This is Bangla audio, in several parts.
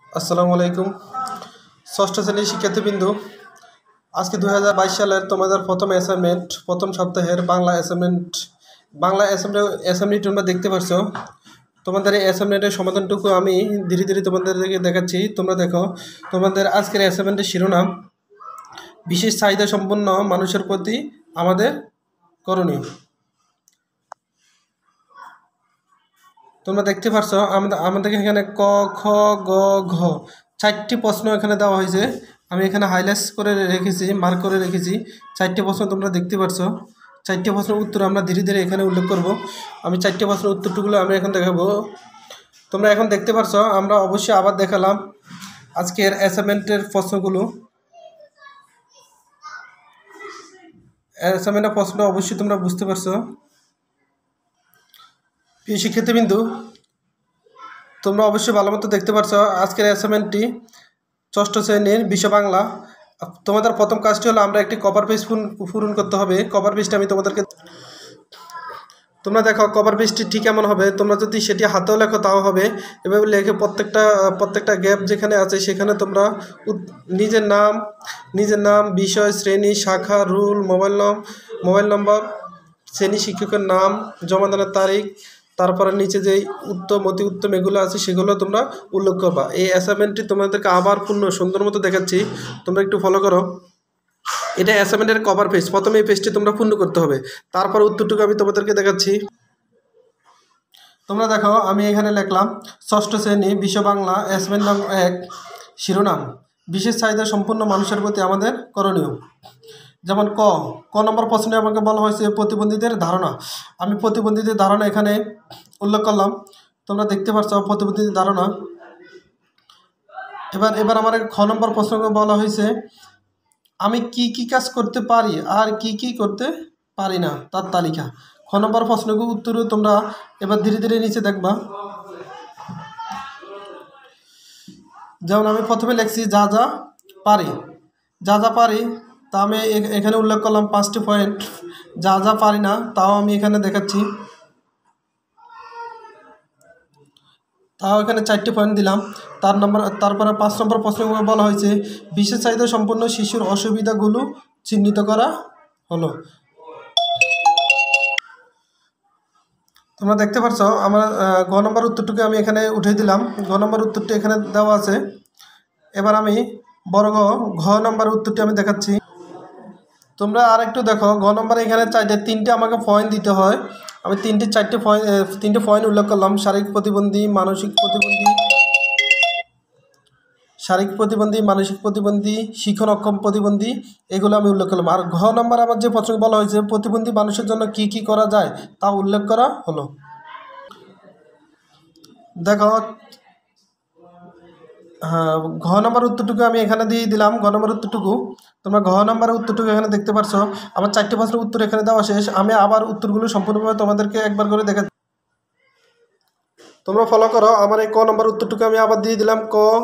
আসসালামু আলাইকুম। ষষ্ঠ শ্রেণীর শিক্ষার্থীবৃন্দ, আজকে 2022 সালের তোমাদের প্রথম অ্যাসাইনমেন্ট, প্রথম সপ্তাহের বাংলা অ্যাসাইনমেন্ট তোমরা দেখতে পাচ্ছ। তোমাদের এই অ্যাসাইনমেন্টের সমাধানটুকু আমি ধীরে ধীরে তোমাদেরকে দেখাচ্ছি। তোমরা দেখো, তোমাদের আজকের অ্যাসাইনমেন্টের শিরোনাম বিশেষ চাহিদা সম্পন্ন মানুষের প্রতি আমাদের করণীয়। তোমরা দেখতে পাচ্ছ আমাদেরকে এখানে ক, খ, গ, ঘ 4টি প্রশ্ন এখানে দেওয়া হয়েছে। আমি এখানে হাইলাইট করে রেখেছি, মার্ক করে রেখেছি 4টি প্রশ্ন তোমরা দেখতে পাচ্ছ। 4টি প্রশ্নের উত্তর আমরা ধীরে ধীরে এখানে উল্লেখ করব। আমি 4টি প্রশ্নের উত্তরটুকুলো আমি এখন দেখাবো। তোমরা এখন দেখতে পাচ্ছ, আমরা অবশ্যই আবার দেখালাম আজকের অ্যাসাইনমেন্টের প্রশ্নগুলো। অ্যাসাইনমেন্টের প্রশ্ন অবশ্যই তোমরা বুঝতে পারছো। প্রিয় শিক্ষার্থীবৃন্দ, তোমরা অবশ্যই ভালো মতো দেখতে পাচ্ছ আজকের অ্যাসাইনমেন্টটি ষষ্ঠ শ্রেণীর বিষয় বাংলা। তোমাদের প্রথম কাজটি হলো আমরা একটি কভার পেজ পূরণ করতে হবে। কভার পেজটা আমি তোমাদেরকে, তোমরা দেখো কভার পেজটি ঠিক এমন হবে। তোমরা যদি সেটি হাতেও লেখো তাও হবে। এভাবে লেখে প্রত্যেকটা গ্যাপ যেখানে আছে সেখানে তোমরা নিজের নাম, বিষয়, শ্রেণী, শাখা, রুল, মোবাইল নম্বর, শ্রেণী শিক্ষকের নাম, জমাদানের তারিখ, তারপরে নিচে যেই অতি উত্তম এগুলো আছে সেগুলো তোমরা উল্লেখ করবা। এই অ্যাসাইনমেন্টটি তোমাদেরকে আবার সুন্দর মতো দেখাচ্ছি, তোমরা একটু ফলো করো। এটা অ্যাসাইনমেন্টের কভার পেজ। প্রথমে এই পেজটি তোমরা পূর্ণ করতে হবে, তারপর উত্তরটুকু আমি তোমাদেরকে দেখাচ্ছি। তোমরা দেখো, আমি এখানে লিখলাম ষষ্ঠ শ্রেণী বিষয় বাংলা অ্যাসাইনমেন্ট নং 1, শিরোনাম বিশেষ চাহিদা সম্পন্ন মানুষের প্রতি আমাদের করণীয়। যেমন ক নম্বর প্রশ্নে আমাকে বলা হয়েছে প্রতিবন্ধীদের ধারণা। আমি প্রতিবন্ধীদের ধারণা এখানে উল্লেখ করলাম। তোমরা দেখতে পাচ্ছ প্রতিবন্ধীদের ধারণা। এবার আমার খ নম্বর প্রশ্নকে বলা হয়েছে আমি কি কাজ করতে পারি আর কি করতে পারি না তার তালিকা। খ নম্বর প্রশ্নকে উত্তর তোমরা এবার ধীরে ধীরে নিচে দেখবা। যেমন আমি প্রথমে লিখছি যা পারি তা আমি এখানে উল্লেখ করলাম 5টি পয়েন্ট। যা পারি না তাও আমি এখানে দেখাচ্ছি, তাও এখানে 4টি পয়েন্ট দিলাম। তারপরে 5 নম্বর প্রশ্ন বলা হয়েছে বিশেষ চাহিদা সম্পন্ন শিশুর অসুবিধাগুলো চিহ্নিত করা হলো। তোমরা দেখতে পাচ্ছ আমার গ নম্বর উত্তরটুকু আমি এখানে উঠিয়ে দিলাম। গ নম্বর উত্তরটি এখানে দেওয়া আছে। এবার আমি ঘ নম্বর উত্তরটি আমি দেখাচ্ছি। তোমরা আর একটু দেখো, ঘ নম্বরে এখানে 3টে আমাকে পয়েন্ট দিতে হয়। আমি 3টে পয়েন্ট উল্লেখ করলাম। শারীরিক প্রতিবন্ধী, মানসিক প্রতিবন্ধী, শিখন অক্ষম প্রতিবন্ধী, এগুলো আমি উল্লেখ করলাম। আর ঘ নম্বর আমার যে প্রশ্ন বলা হয়েছে প্রতিবন্ধী মানুষের জন্য কি করা যায় তা উল্লেখ করা হলো। দেখো, হ্যাঁ, ঘ নম্বর উত্তরটুকু আমি এখানে দিয়ে দিলাম। ঘ নম্বর উত্তরটুকু তোমরা ঘ নম্বরের উত্তরটুকু এখানে দেখতে পাচ্ছ। আমার 4টি প্রশ্নের উত্তর এখানে দেওয়া শেষ। আমি আবার উত্তরগুলো সম্পূর্ণভাবে তোমাদেরকে একবার করে দেখা, তোমরা ফলো করো। আমার এই ক নম্বর উত্তরটুকু আমি আবার দিয়ে দিলাম।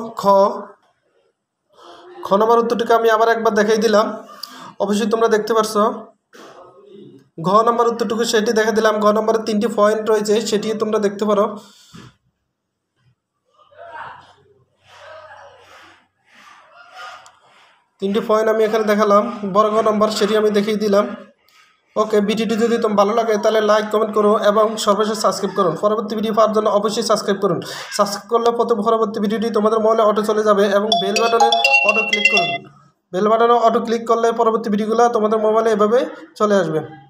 খ নম্বর উত্তরটুকু আমি আবার একবার দেখাই দিলাম। অবশ্যই তোমরা দেখতে পাচ্ছ। ঘ নম্বর উত্তরটুকু সেটি দেখা দিলাম। ঘ নম্বরের 3টি পয়েন্ট রয়েছে, সেটি তোমরা দেখতে পারো। 3টি পয়েন্ট আমি এখানে দেখালাম। বড় ঘ নম্বর সেটি আমি দেখিয়ে দিলাম। ওকে, ভিডিওটি যদি তোমার ভালো লাগে তাহলে লাইক, কমেন্ট করো এবং সর্বশেষ সাবস্ক্রাইব করুন। পরবর্তী ভিডিও পাওয়ার জন্য অবশ্যই সাবস্ক্রাইব করুন। সাবস্ক্রাইব করলে পরবর্তী ভিডিওটি তোমাদের মোবাইলে অটো চলে যাবে এবং বেল বাটনে অটো ক্লিক করুন। বেল বাটনে অটো ক্লিক করলে পরবর্তী ভিডিওগুলো তোমাদের মোবাইলে এভাবে চলে আসবে।